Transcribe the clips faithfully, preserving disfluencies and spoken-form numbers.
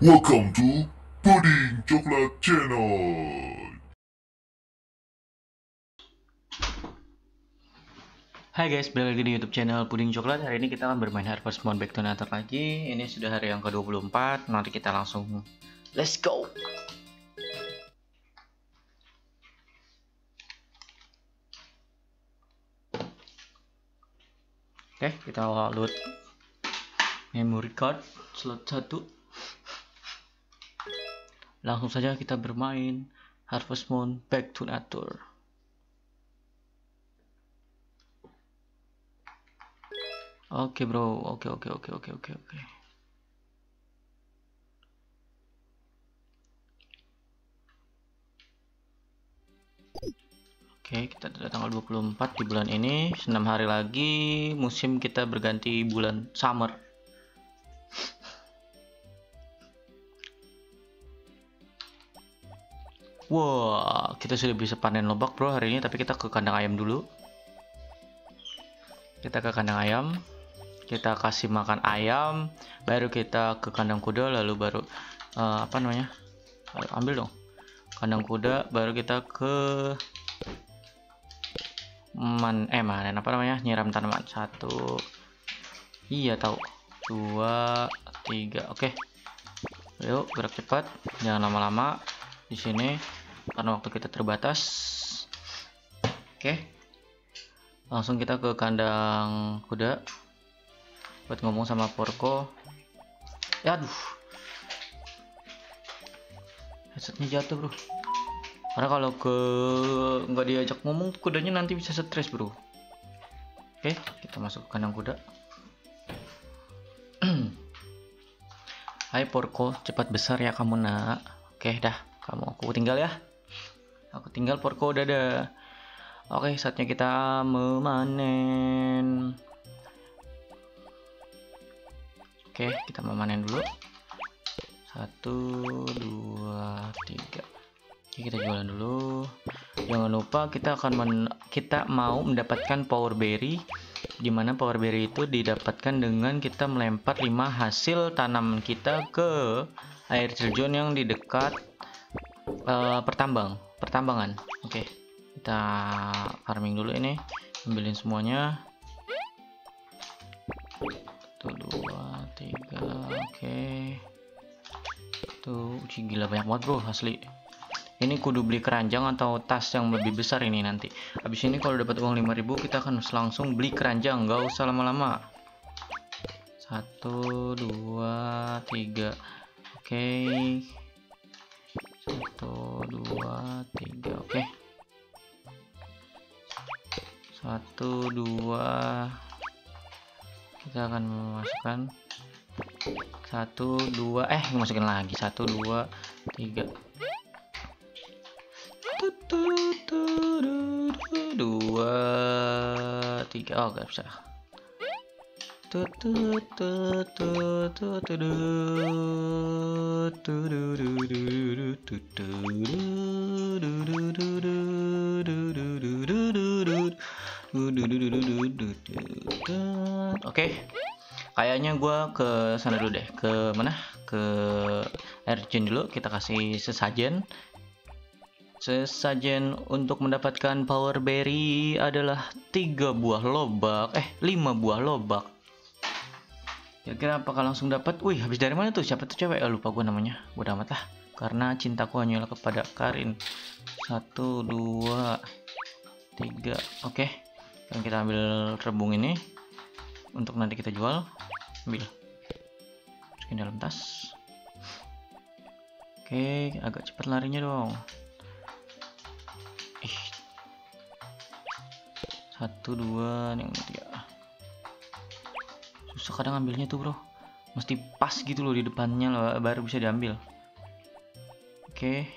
Welcome to Puding Coklat Channel. Hai guys, balik lagi di YouTube channel Puding Coklat. Hari ini kita akan bermain Harvest Moon Back to Nature lagi. Ini sudah hari yang ke dua puluh empat. Nanti kita langsung let's go. Oke, kita load memory card slot satu. Langsung saja kita bermain Harvest Moon Back to Nature. Oke bro, oke oke oke oke oke oke. Oke, kita ada tanggal dua puluh empat di bulan ini. enam hari lagi musim kita berganti bulan summer. Wah, kita sudah bisa panen lobak bro hari ini, tapi kita ke kandang ayam dulu. Kita ke kandang ayam. Kita kasih makan ayam, baru kita ke kandang kuda, lalu baru uh, apa namanya? Ayo, ambil dong. Kandang kuda, baru kita ke man eh manen apa namanya? Nyiram tanaman. Satu. Iya tahu. Dua, tiga. Oke. Yuk, gerak cepat. Jangan lama-lama di sini karena waktu kita terbatas. Oke. Langsung kita ke kandang kuda buat ngomong sama Porco. Ya aduh, headsetnya jatuh bro, karena kalau ke nggak diajak ngomong kudanya nanti bisa stres bro. Oke, kita masuk ke kandang kuda. Hai Porco, cepat besar ya kamu nak. Oke dah, kamu aku tinggal ya, aku tinggal Porco, dadah. Oke, saatnya kita memanen. Oke, kita memanen dulu. Satu, dua, tiga. Oke, kita jualan dulu. Jangan lupa kita akan men kita mau mendapatkan power berry, dimana power berry itu didapatkan dengan kita melempar lima hasil tanaman kita ke air terjun yang di dekat uh, pertambang pertambangan. Oke, kita farming dulu ini, ambilin semuanya. Satu, dua, tiga, oke. Tuh, gila banyak banget bro, asli. Ini kudu beli keranjang atau tas yang lebih besar ini nanti. Habis ini kalau dapat uang lima ribu kita akan langsung beli keranjang, nggak usah lama-lama. Satu, dua, tiga, oke. Satu, dua, tiga, oke. Satu, dua. Kita akan memasukkan satu dua eh masukin lagi satu dua tiga dua tiga. Oh gak bisa. Oke, kayaknya gue ke sana dulu deh. Ke mana? Ke air terjun dulu. Kita kasih sesajen. Sesajen untuk mendapatkan power berry adalah tiga buah lobak. Eh, lima buah lobak. Kira-kira apakah langsung dapat? Wih, habis dari mana tuh? Siapa tuh cewek? Oh, lupa gue namanya. Bodoh amat lah. Karena cintaku hanyalah kepada Karin. Satu, dua, tiga. Oke. Dan kita ambil rebung ini untuk nanti kita jual. Ambil, masukin dalam tas. Oke, agak cepat larinya dong. Ih, satu dua yang tiga. Susah kadang ambilnya tuh bro, mesti pas gitu loh di depannya loh, baru bisa diambil. Oke.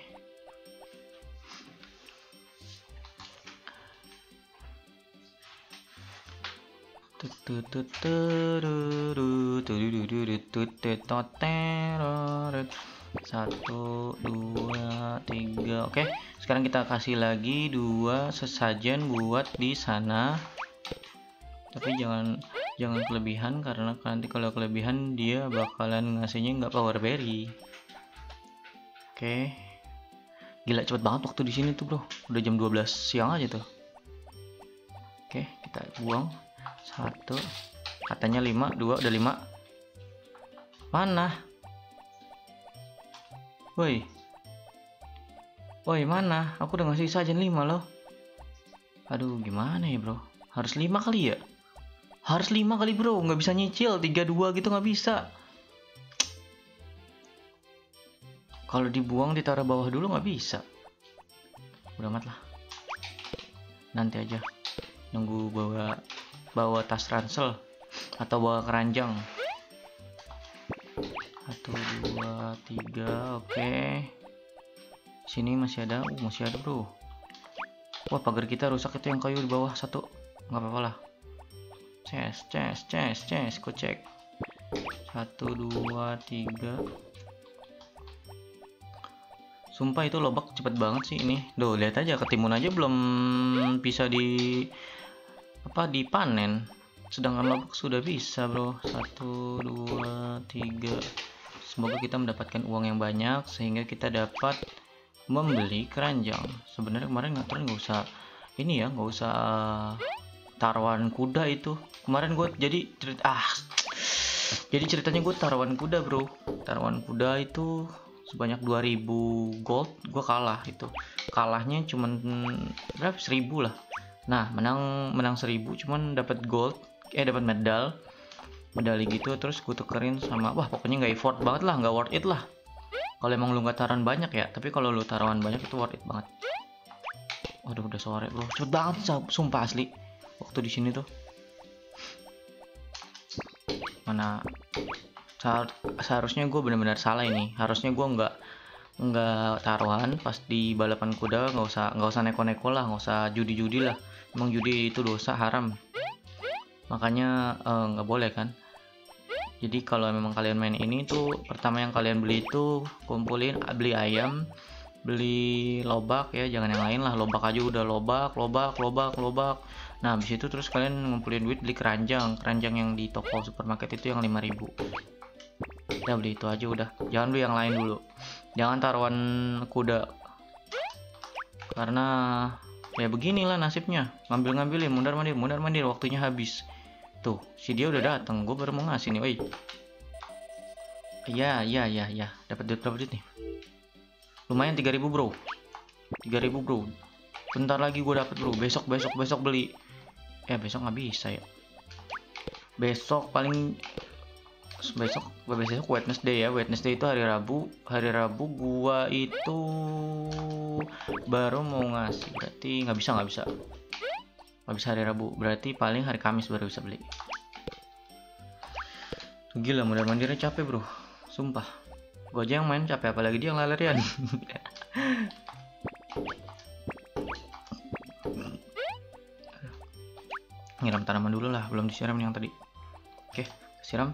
Satu, dua, tiga. Oke, sekarang kita kasih lagi dua sesajen buat di sana. Tapi jangan jangan kelebihan, karena nanti kalau kelebihan dia bakalan ngasihnya nggak power berry. Oke, gila cepet banget waktu di sini tuh bro, udah jam dua belas siang aja tuh. Oke, kita buang satu, katanya lima, dua, udah lima. Mana? Woi, woi mana? Aku udah ngasih saja lima loh. Aduh, gimana ya bro? Harus lima kali ya? Harus lima kali bro, nggak bisa nyicil tiga dua gitu, nggak bisa. Kalau dibuang ditaruh bawah dulu nggak bisa. Udah amat lah. Nanti aja. Nunggu bawa bawa tas ransel atau bawa keranjang. Satu, dua, tiga, oke. Sini masih ada, uh, masih ada bro. Wah, pagar kita rusak itu yang kayu di bawah satu. Nggak apa-apa lah. Ces, ces, ces, ces, ku cek. Satu, dua, tiga. Sumpah itu lobak cepet banget sih ini. Duh, lihat aja, ketimun aja belum bisa di apa dipanen. Sedangkan lobak sudah bisa, bro. Satu, dua, tiga. Semoga kita mendapatkan uang yang banyak sehingga kita dapat membeli keranjang. Sebenarnya kemarin ngaturin nggak usah ini ya, nggak usah taruhan kuda itu. Kemarin gue jadi cerita ah. Jadi ceritanya gue taruhan kuda, bro. Taruhan kuda itu sebanyak dua ribu gold, gue kalah itu. Kalahnya cuman berapa? seribu lah. Nah, menang menang seribu cuman dapat gold, eh dapat medal. Medali gitu, terus gue tukerin sama, wah pokoknya nggak effort banget lah, nggak worth it lah. Kalau emang lu nggak taruhan banyak ya, tapi kalau lu taruhan banyak itu worth it banget. Waduh, udah sore bro, cepet banget sumpah asli. Waktu di sini tuh mana seharusnya gue benar-benar salah ini. Harusnya gue nggak nggak taruhan pas di balapan kuda, nggak usah nggak usah neko-neko lah, nggak usah judi-judi lah. Emang judi itu dosa, haram, makanya nggak eh, boleh kan. Jadi kalau memang kalian main ini tuh, pertama yang kalian beli itu kumpulin, beli ayam, beli lobak ya, jangan yang lain lah. Lobak aja udah, lobak lobak lobak lobak. Nah habis itu terus kalian ngumpulin duit, beli keranjang keranjang yang di toko supermarket itu yang lima ribu. Udah beli itu aja udah, jangan beli yang lain dulu, jangan taruhan kuda, karena ya beginilah nasibnya, ngambil-ngambilin, mundar-mandir mundar-mandir, waktunya habis. Tuh si dia udah datang, gue baru mau ngasih nih. Woi, iya iya iya iya, dapat duit berapa duit nih? Lumayan tiga ribu bro, tiga ribu bro. Bentar lagi gue dapat bro, besok besok besok beli. Eh besok nggak bisa ya, besok paling besok besok Wednesday ya. Wednesday itu hari Rabu. Hari Rabu gua itu baru mau ngasih, berarti nggak bisa nggak bisa nggak bisa hari Rabu, berarti paling hari Kamis baru bisa beli. Gila, modal mandirnya capek bro, sumpah. Gua aja yang main capek, apalagi dia yang lari-larian. Nyiram tanaman dulu lah, belum disiram yang tadi. Oke, siram.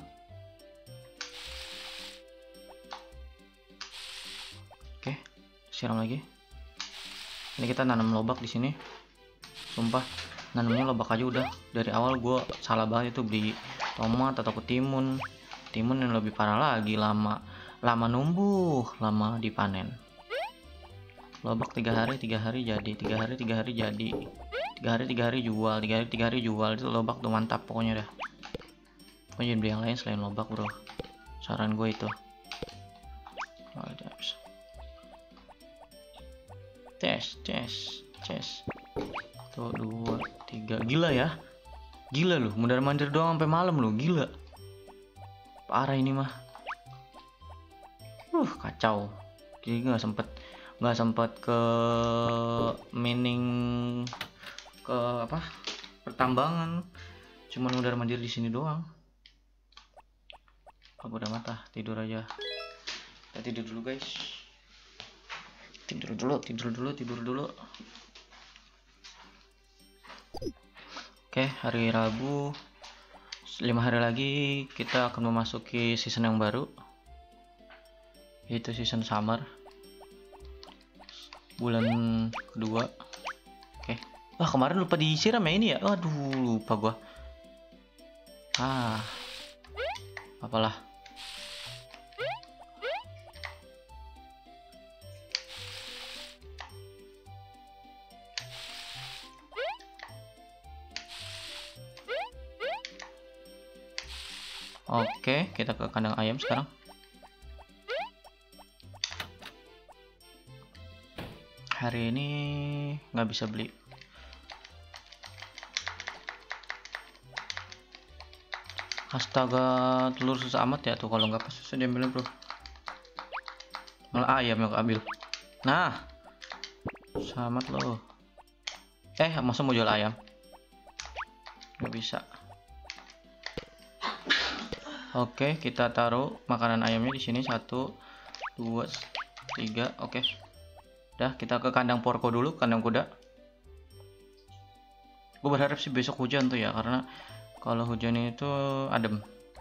Oke, siram lagi. Ini kita nanam lobak di sini. Sumpah, nanamnya lobak aja udah. Dari awal gue salah banget itu beli tomat atau ketimun. Timun yang lebih parah lagi, lama lama numbuh, lama dipanen. Lobak tiga hari tiga hari jadi, tiga hari tiga hari jadi, tiga hari tiga hari jual, tiga hari tiga hari jual. Itu lobak tuh mantap pokoknya dah. Pokoknya beli yang lain selain lobak bro, saran gue itu. Tes tes tes. Tuh dua tiga, gila ya, gila loh, mundar mandir doang sampai malam loh, gila parah ini mah. Uh kacau. Jadi nggak sempet nggak sempet ke mining, ke apa, pertambangan, cuman mundar mandir di sini doang. Aku udah mata, tidur aja. Kita tidur dulu guys, tidur dulu tidur dulu tidur dulu. Oke, hari Rabu, lima hari lagi kita akan memasuki season yang baru, yaitu season summer, bulan kedua. Oke, wah kemarin lupa disiram ya ini ya, aduh lupa gua. Ah, apalah. Oke, kita ke kandang ayam sekarang. Hari ini nggak bisa beli. Astaga, telur susah amat ya tuh, kalau nggak pas susah diambilin bro. Malah ayam yang ambil. Nah, susah amat loh. Eh, masa mau jual ayam? Nggak bisa. Oke, kita taruh makanan ayamnya di sini. Satu, dua, tiga. Oke. Dah, kita ke kandang porco dulu, kandang kuda. Gue berharap sih besok hujan tuh ya, karena kalau hujan itu adem.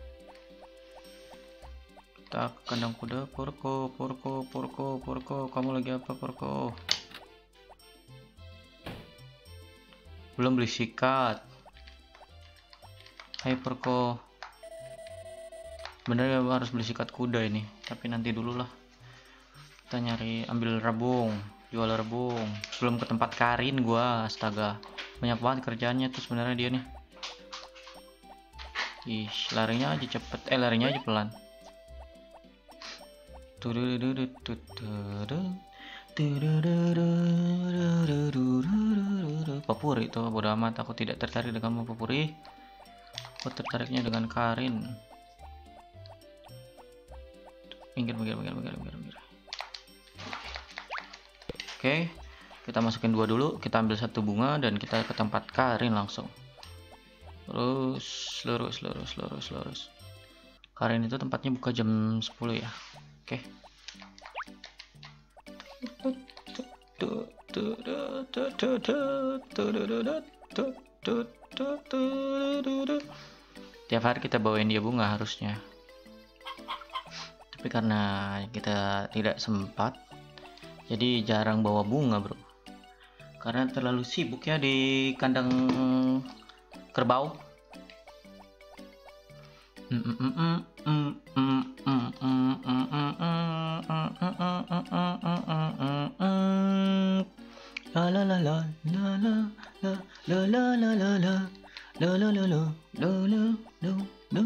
Kita ke kandang kuda. Porco, porco, porco, porco. Kamu lagi apa, porco? Belum beli sikat. Hai porco. Bener ya, harus beli sikat kuda ini, tapi nanti dulu lah. Kita nyari, ambil rebung, jual rebung. Belum ke tempat Karin gua, astaga, banyak banget kerjaannya tuh sebenarnya dia nih. Ih, larinya aja cepet, eh larinya aja pelan. Papuri itu bodo amat, aku tidak tertarik dengan Papuri. Aku tertariknya dengan Karin. Minggir, minggir, minggir, minggir, minggir, minggir. Oke, kita masukin dua dulu. Kita ambil satu bunga dan kita ke tempat Karin langsung. Lurus, lurus, lurus, lurus, lurus. Karin itu tempatnya buka jam sepuluh ya. Oke. Tiap hari kita bawain dia bunga harusnya. Tapi karena kita tidak sempat, jadi jarang bawa bunga bro, karena terlalu sibuk ya di kandang kerbau. La la la la la la la la la la la la la la la la la la.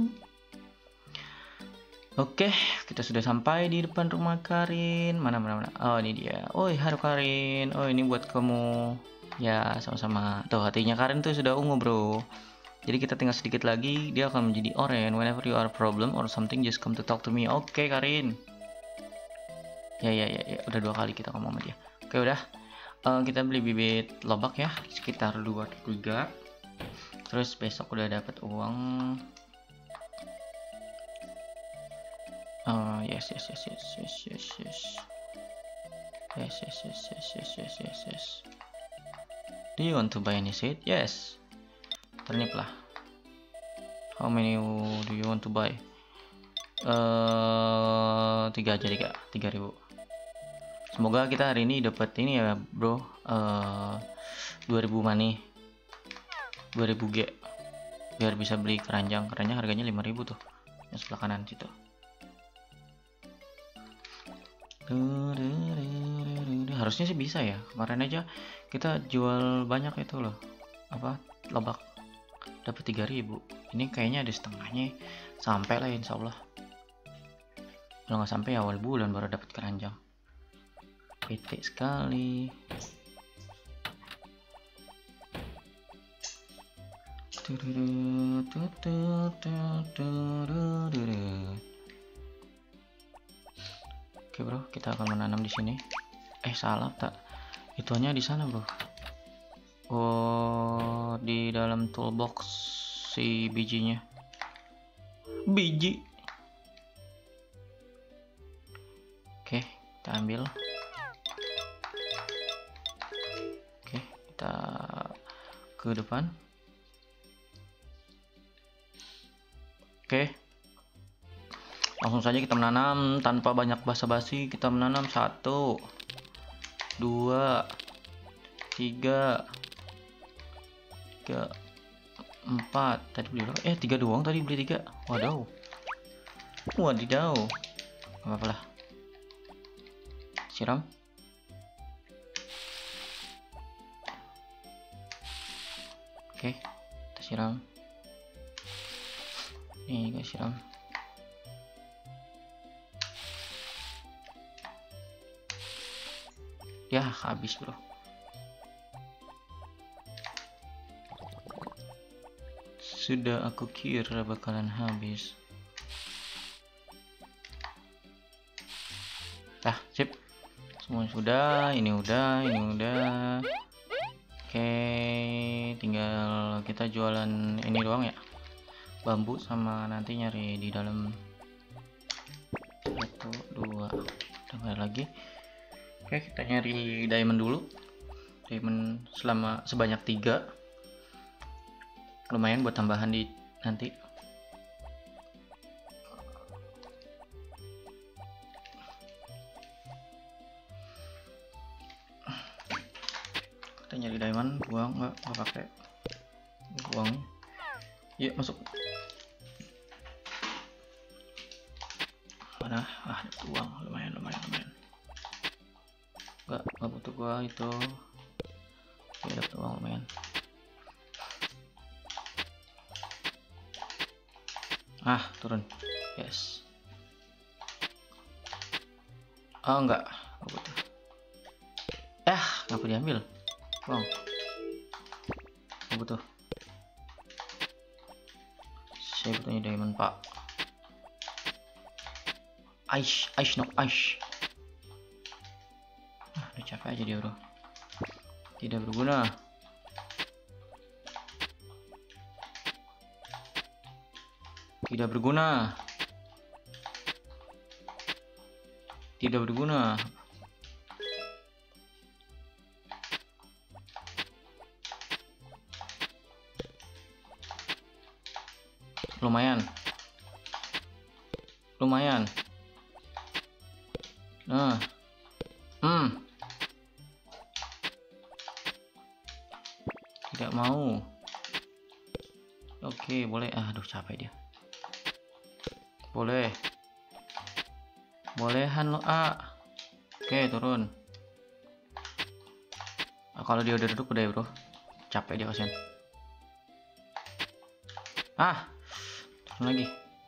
Oke, kita sudah sampai di depan rumah Karin. Mana mana mana. Oh, ini dia. Oi, halo Karin. Oh, ini buat kamu. Ya, sama-sama. Tuh, hatinya Karin tuh sudah ungu, bro. Jadi kita tinggal sedikit lagi, dia akan menjadi orange. Whenever you are a problem or something, just come to talk to me. Oke, Karin. Ya, ya, ya, ya. Udah dua kali kita ngomong sama dia. Oke, udah. Uh, kita beli bibit lobak ya, sekitar dua tiga. Terus besok udah dapat uang. Oh yes yes yes yes yes yes yes yes yes yes yes yes yes yes yes. Do you want to buy any seed? Yes. Turnip lah. How many do you want to buy? Uh, tiga aja tiga tiga ribu. Semoga kita hari ini dapat ini ya bro. Uh, dua ribu money, dua ribu G, biar bisa beli keranjang. Keranjang harganya lima ribu tuh, yang sebelah kanan situ. Harusnya sih bisa ya. Kemarin aja kita jual banyak itu loh, apa lobak, dapat tiga ribu. Ini kayaknya ada setengahnya, sampai lah insya Allah. Kalau nggak sampai awal bulan baru dapat keranjang. P T sekali. Oke bro, kita akan menanam di sini. Eh salah tak? Itunya di sana bro. Oh, di dalam toolbox si bijinya. Biji. Oke, kita ambil. Oke, kita ke depan. Oke. Langsung saja kita menanam tanpa banyak basa-basi. Kita menanam satu, dua, tiga, tiga, empat. Tadi beli berapa? Eh, tiga doang tadi, beli tiga. Waduh. Wadidaw. Gak apa-apa lah. Siram. Oke, kita siram. Nih, guys, siram. Ya, habis, bro. Sudah aku kira bakalan habis. Nah, sip. Semua sudah, ini udah, ini udah. Oke, tinggal kita jualan ini doang ya. Bambu sama nanti nyari di dalam. Satu, dua. Udah lagi. Oke, kita nyari diamond dulu. Diamond selama sebanyak tiga. Lumayan buat tambahan di nanti. Kita nyari diamond, buang nggak nggak pakai, buang. Iya, masuk. Mana? Ah, buang. Lumayan, lumayan, lumayan. Nggak nggak butuh gua itu. Ya, dapat uang lumayan. Ah, turun. Yes. Oh, enggak. Nggak butuh. Eh, ngapa diambil? Wow. Nggak butuh. Saya butuhnya diamond, Pak. Aish, aish, no, aish. Ah, udah capek aja dia, bro. Tidak berguna. Tidak berguna. Tidak berguna. Lumayan. Lumayan. Nah. Hmm. Tidak mau. Oke, boleh. Aduh, capek dia. Boleh. Bolehan lo, A. Oke, turun. Nah, kalau dia udah duduk udah ya, bro. Capek dia, kasihan. Ah. Turun lagi.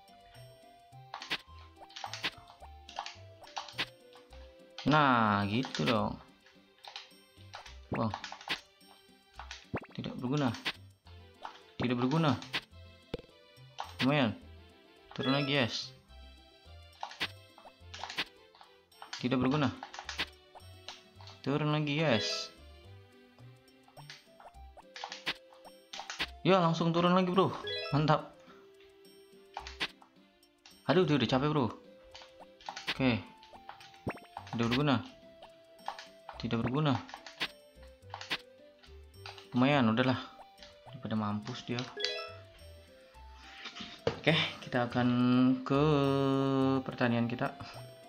Nah, gitu dong. Wow. Tidak berguna. Tidak berguna. Lumayan. Turun lagi, yes. Tidak berguna. Turun lagi, yes. Ya, langsung turun lagi, bro. Mantap. Aduh, dia udah capek, bro. Oke. Tidak berguna. Tidak berguna. Lumayan, udahlah. Daripada mampus dia. Oke, kita akan ke pertanian kita.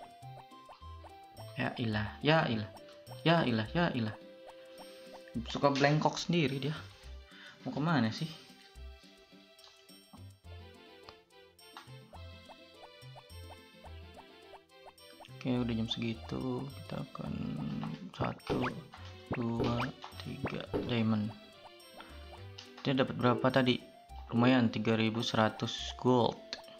Ya ilah, ya ilah, ya ilah, ya ilah. Suka blank sendiri dia. Mau kemana sih? Oke, udah jam segitu. Kita akan satu, dua, tiga diamond. Dia dapat berapa tadi? Lumayan, tiga ribu seratus gold.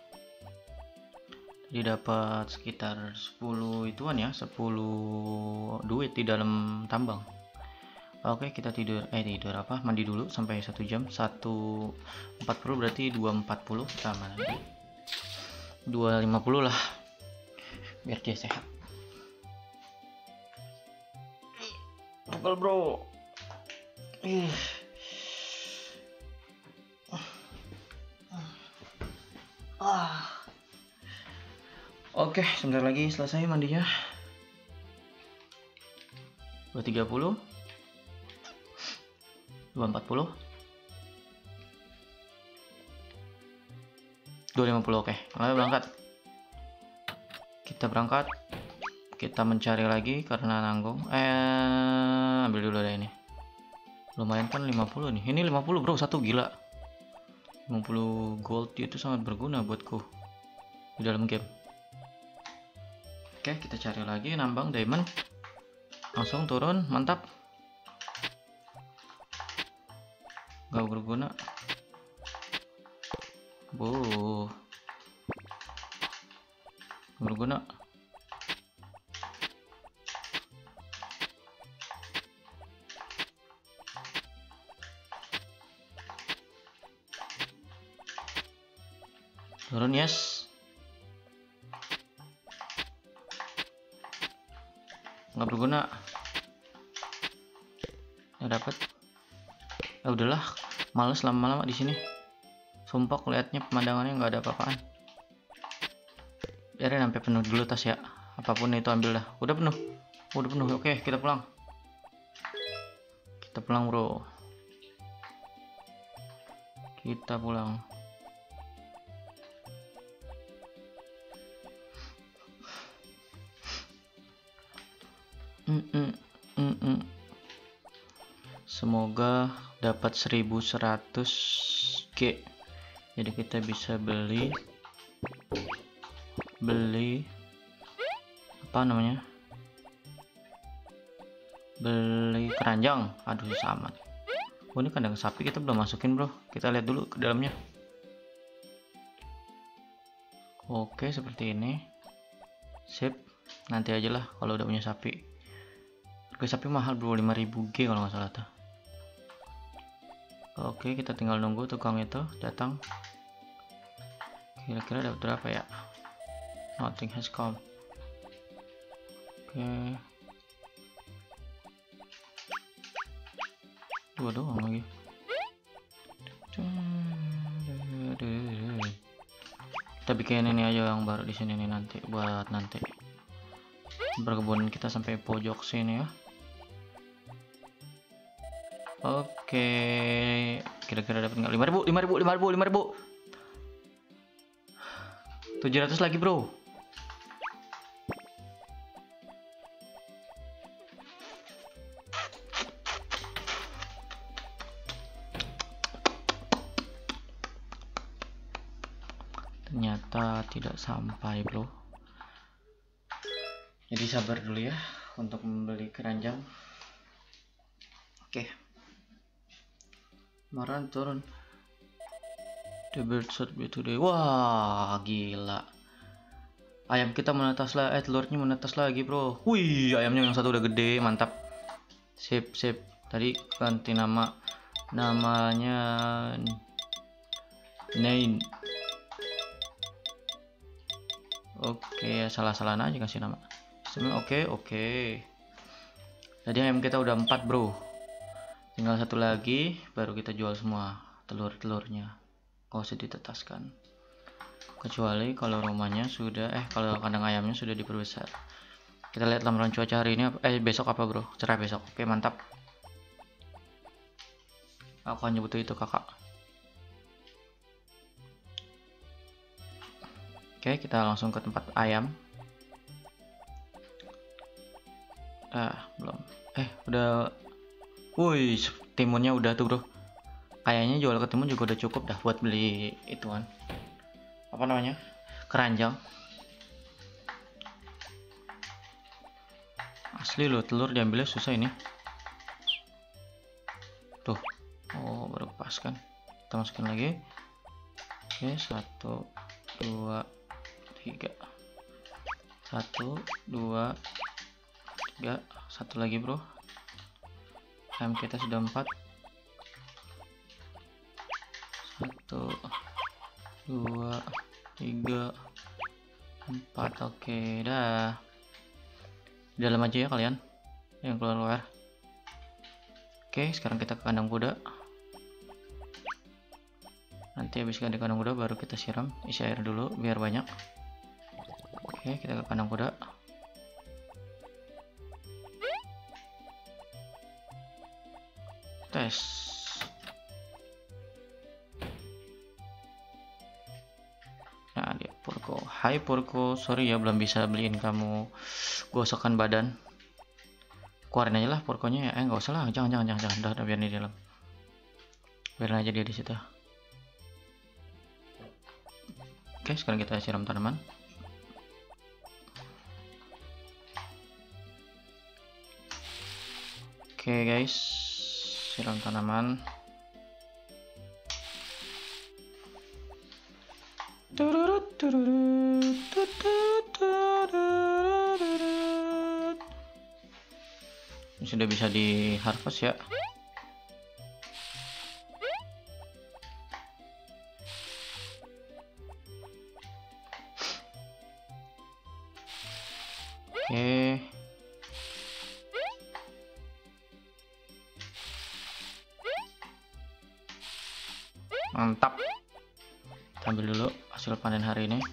Jadi dapat sekitar sepuluh ituan ya, sepuluh duit di dalam tambang. Oke, kita tidur eh tidur apa? Mandi dulu sampai satu jam. satu empat puluh berarti dua empat puluh kita mandi. dua lima puluh lah. Biar dia sehat. Pukul, bro. Ih. Ah. Oke, sebentar lagi selesai mandinya. dua tiga puluh. dua empat puluh. dua lima puluh, oke. Lalu berangkat. Kita berangkat. Kita mencari lagi karena nanggung. Eh, ambil dulu deh ini. Lumayan kan lima puluh nih. Ini lima puluh, bro, satu gila. lima puluh gold itu sangat berguna buatku di dalam game. Oke, kita cari lagi nambang diamond. Langsung turun, mantap. Gak berguna. Bu. Berguna. Turun, yes. Nggak berguna. Nggak dapet. Ya udahlah, males lama-lama di sini. Sumpah liatnya pemandangannya nggak ada apa-apaan. Biarin sampai penuh dulu tas ya. Apapun itu ambil dah. Udah penuh. Udah penuh. Oke, kita pulang. Kita pulang, bro. Kita pulang. Mm -mm, mm -mm. Semoga dapat seribu seratus G. Jadi kita bisa beli beli apa namanya? Beli keranjang. Aduh, sama. Oh, ini kandang sapi kita belum masukin, bro. Kita lihat dulu ke dalamnya. Oke, seperti ini. Sip. Nanti aja lah kalau udah punya sapi. Harga sapi mahal, bro, lima ribu G kalau nggak salah tuh. Oke, kita tinggal nunggu tukang itu datang. Kira-kira dapat berapa ya? Nothing has come. Oke. Dua doang lagi. Kita bikin ini aja yang baru di sini nih nanti buat nanti. Berkebun kita sampai pojok sini ya. Oke, kira-kira dapat nggak? lima ribu, lima ribu, lima ribu, lima ribu. tujuh ratus lagi, bro. Ternyata tidak sampai, bro. Jadi sabar dulu ya untuk membeli keranjang. Oke. Maran turun. The bird should be today. Wah, gila. Ayam kita menetas lah, eh telurnya menetas lagi, bro. Wih, ayamnya yang satu udah gede, mantap. Sip, sip. Tadi ganti nama. Namanya Nain. Oke, salah-salah aja kasih nama. Oke, oke. Jadi ayam kita udah empat, bro. Tinggal satu lagi, baru kita jual semua telur-telurnya. Gak usah ditetaskan. Kecuali kalau rumahnya sudah, eh kalau kandang ayamnya sudah diperbesar. Kita lihat lamaran cuaca hari ini, eh besok apa, bro? Cerah besok. Oke, mantap. Aku hanya butuh itu, kakak. Oke, kita langsung ke tempat ayam. Ah, belum. Eh, udah. Wih, timunnya udah tuh, bro. Kayaknya jual ke timun juga udah cukup dah buat beli ituan. Apa namanya? Keranjang. Asli loh, telur diambilnya susah ini. Tuh. Oh, baru pas kan. Kita masukin lagi. Oke, satu, dua, tiga. Satu, dua, tiga. Satu lagi, bro. Ayam kita sudah empat. Satu, dua, tiga, empat. Oke, dah. Di dalam aja ya kalian yang keluar-keluar. Oke, sekarang kita ke kandang kuda. Nanti habis di kandang kuda baru kita siram, isi air dulu biar banyak. Oke, kita ke kandang kuda. Tes. Nah, dia Purko. Hai Purko, sorry ya belum bisa beliin kamu gosokan badan. Keluarin aja lah Purkonya ya. Eh nggak usah lah, jangan jangan jangan jangan. Udah, udah biarin di dalam. Biarin aja dia di situ. Oke, sekarang kita siram tanaman. Oke guys, siram tanaman. Sudah bisa di harvest ya. Oke. Mantap. Kita ambil dulu hasil panen hari ini.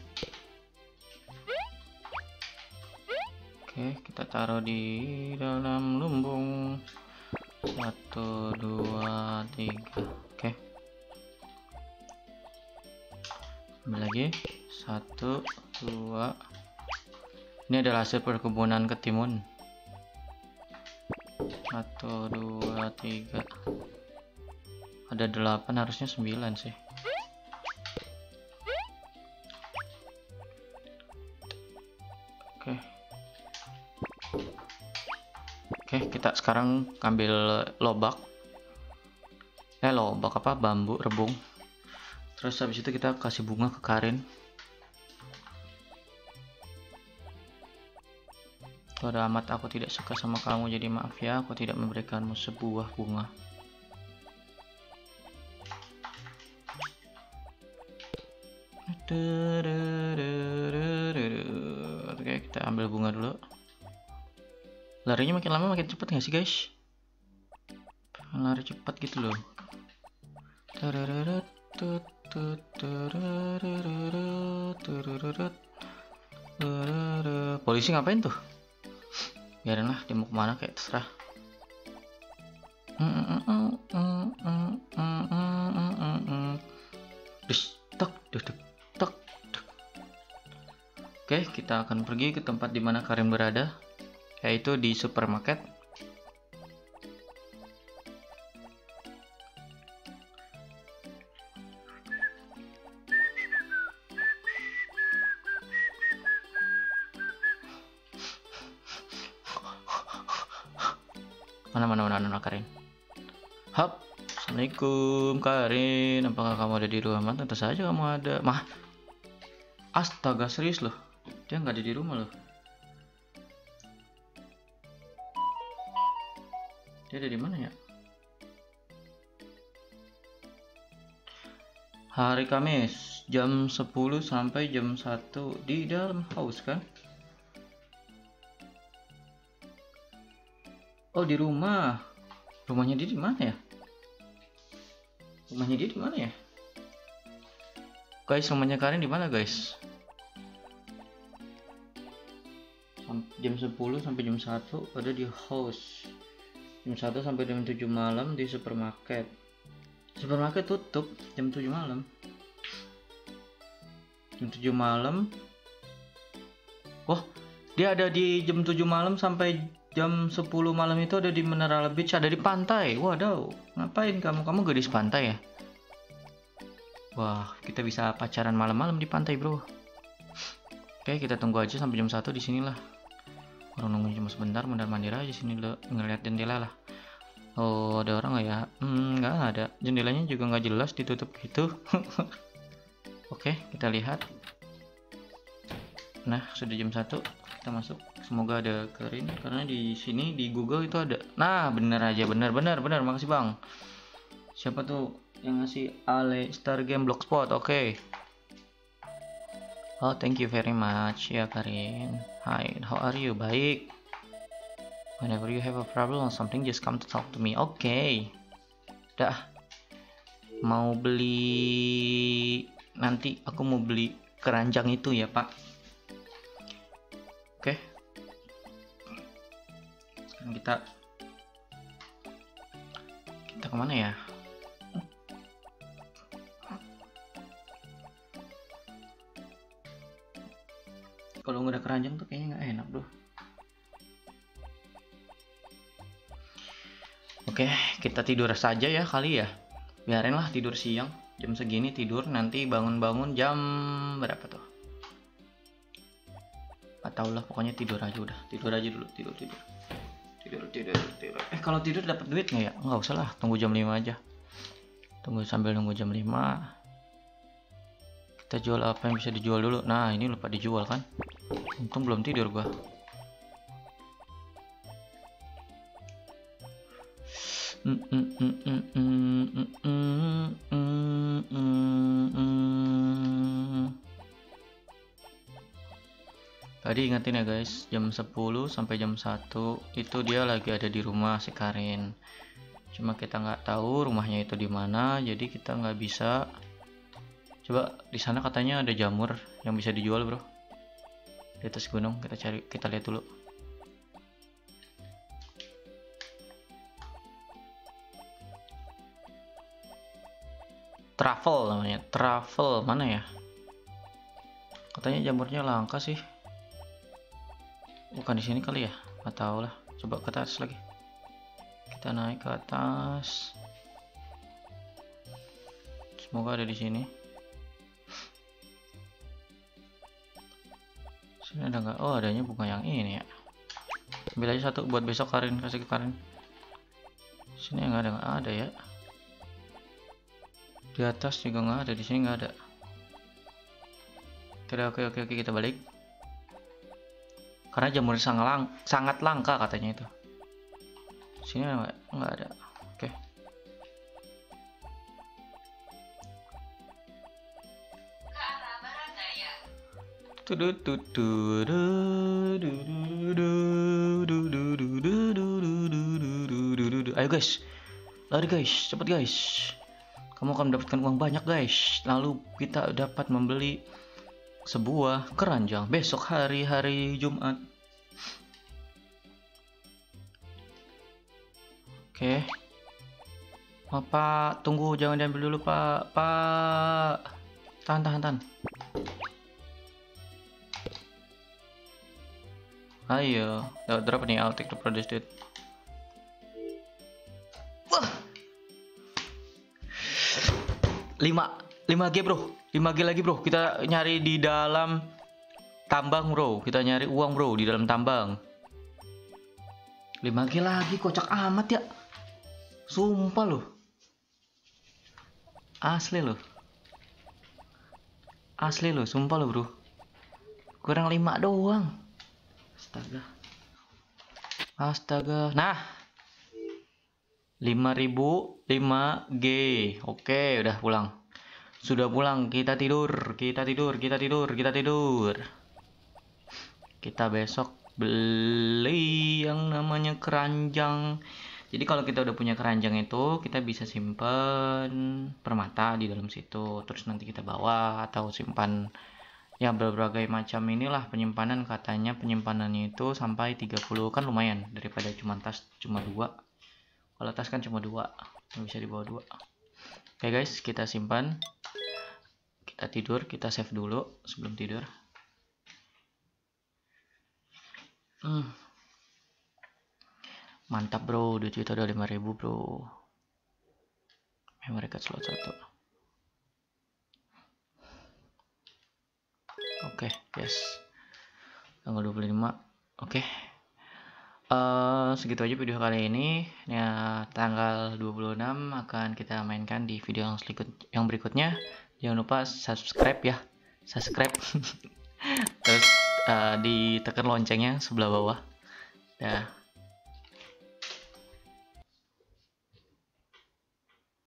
Oke, kita taruh di dalam lumbung. Satu, dua, tiga. Oke. Ambil lagi. Satu, dua. Ini adalah hasil perkebunan ketimun. Satu, dua, tiga. Ada delapan, harusnya sembilan sih. Oke. Oke, kita sekarang ambil lobak. Eh, lobak apa? Bambu, rebung. Terus habis itu kita kasih bunga ke Karin. Bodo amat, aku tidak suka sama kamu, jadi maaf ya, aku tidak memberikanmu sebuah bunga. Oke, kita ambil bunga dulu. Larinya makin lama makin cepat nggak sih guys? Lari cepat gitu loh. Polisi ngapain tuh? Biarin lah, dia mau kemana kayak terserah. Oke, kita akan pergi ke tempat dimana Karin berada, yaitu di supermarket. Mana mana mana mana Karin. Hap, assalamualaikum Karin. Apakah kamu ada di rumah? Tentu saja kamu ada. Mah, astaga, serius loh. Dia nggak ada di rumah loh. Dia ada di mana ya? Hari Kamis jam sepuluh sampai jam satu di dalam house kan? Oh, di rumah. Rumahnya dia di mana ya? Rumahnya dia di mana ya? Guys, rumahnya Karin di mana, guys? Jam sepuluh sampai jam satu ada di house. Jam satu sampai jam tujuh malam di supermarket. Supermarket tutup jam tujuh malam. Jam tujuh malam. Oh, dia ada di jam tujuh malam sampai jam sepuluh malam itu ada di Mineral Beach, ada di pantai. Waduh, ngapain kamu? Kamu gadis pantai ya? Wah, kita bisa pacaran malam-malam di pantai, bro. Oke, kita tunggu aja sampai jam satu di sinilah. Orang nunggu cuma sebentar, mondar-mandir aja sini lo, ngeliat jendela lah. Oh, ada orang nggak ya? Hmm, nggak ada. Jendelanya juga nggak jelas, ditutup gitu. Oke, kita lihat. Nah, sudah jam satu, kita masuk. Semoga ada Karin, karena di sini di Google itu ada. Nah, bener aja, bener bener bener. Makasih bang. Siapa tuh yang ngasih Ale Star Game Blogspot? Oke. Okay. Oh, thank you very much ya Karin. Hi, how are you? Baik. Whenever you have a problem or something, just come to talk to me. Oke. Okay. Dah. Mau beli nanti aku mau beli keranjang itu ya Pak. Oke. Okay. Kita kita kemana ya? Kalau nggak ada keranjang tuh kayaknya nggak enak bro. Oke, kita tidur saja ya kali ya. Biarin lah tidur siang. Jam segini tidur, nanti bangun-bangun jam berapa tuh? Gak tau lah, pokoknya tidur aja udah. Tidur aja dulu, tidur tidur. Tidur tidur tidur. Eh kalau tidur dapat duit nggak ya? Nggak usah lah, tunggu jam lima aja. Tunggu sambil nunggu jam lima. Kita jual apa yang bisa dijual dulu. Nah, ini lupa dijual kan. Untung belum tidur gua. Tadi ingetin ya guys, jam sepuluh sampai jam satu itu dia lagi ada di rumah si Karin. Cuma kita nggak tahu rumahnya itu di mana, jadi kita nggak bisa. Coba di sana katanya ada jamur yang bisa dijual, bro. Di atas gunung, kita cari, kita lihat dulu. Travel namanya, travel mana ya? Katanya jamurnya langka sih. Bukan di sini kali ya? Nggak tahu lah. Coba ke atas lagi. Kita naik ke atas. Semoga ada di sini. Sini ada nggak? Oh, adanya bunga yang ini ya. Ambil aja satu buat besok Karin, kasih ke Karin. Sini nggak ada, nggak ada ya. Di atas juga nggak ada, di sini nggak ada. Oke, oke, oke, oke, kita balik. Karena jamur sangat, lang sangat langka katanya itu. Sini nggak, nggak ada. Oke. Ayo guys, lari guys, cepet guys. Kamu akan mendapatkan uang banyak guys. Lalu kita dapat membeli sebuah keranjang besok hari-hari Jumat. Oke. Oh, Pak, tunggu, jangan diambil dulu Pak. Pak, tahan, tahan, tahan. Ayo, dapat berapa nih? I'll take the produce dude. Wah, lima lima G bro, lima G lagi bro. Kita nyari di dalam tambang bro, kita nyari uang bro di dalam tambang. lima G lagi, kocak amat ya. Sumpah loh, asli loh, asli loh, sumpah loh bro. Kurang lima doang. Astaga, astaga. Nah, lima ribu lima G. Oke, udah pulang. Sudah pulang, kita tidur, kita tidur, kita tidur, kita tidur. Kita besok beli yang namanya keranjang. Jadi kalau kita udah punya keranjang itu, kita bisa simpan permata di dalam situ. Terus nanti kita bawa atau simpan ya berbagai macam inilah penyimpanan. Katanya penyimpanannya itu sampai tiga puluh, kan lumayan daripada cuma tas cuma dua. Kalau tas kan cuma dua, bisa dibawa dua. Oke guys, kita simpan. Kita tidur, kita save dulu sebelum tidur. Hmm. Mantap bro, duit kita udah lima ribu bro. Memory card slot satu. Oke, okay, yes. Tanggal dua puluh lima. Oke. Okay. Uh, segitu aja video kali ini. Ya, tanggal dua puluh enam akan kita mainkan di video yang selikut, yang berikutnya. Jangan lupa subscribe ya. Subscribe. Terus uh, ditekan loncengnya sebelah bawah. Ya.